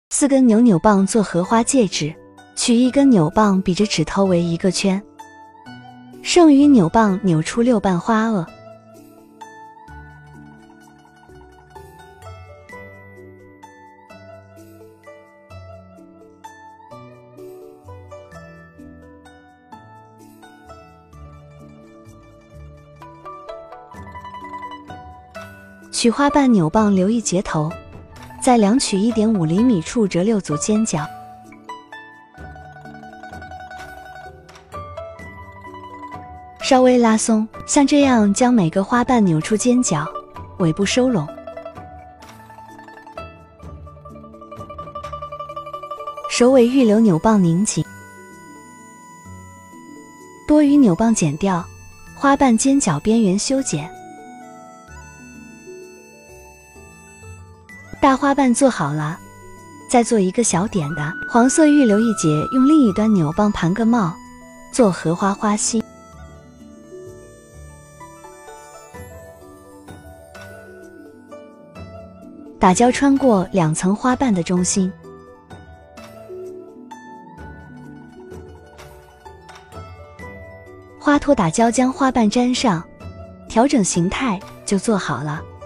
4根扭棒做荷花戒指，取1根扭棒比着指头围1个圈，剩余扭棒扭出6瓣花萼。取花瓣扭棒留一截头，在量取 1.5厘米处折6组尖角，稍微拉松，像这样将每个花瓣扭出尖角，尾部收拢。首尾预留扭棒拧紧，多余扭棒剪掉，花瓣尖角边缘修剪。大花瓣做好了，再做一个小点的，黄色预留一节，用另一端扭棒盘个帽，做荷花花心。打胶穿过2层花瓣的中心，花托打胶将花瓣粘上，调整形态就做好了。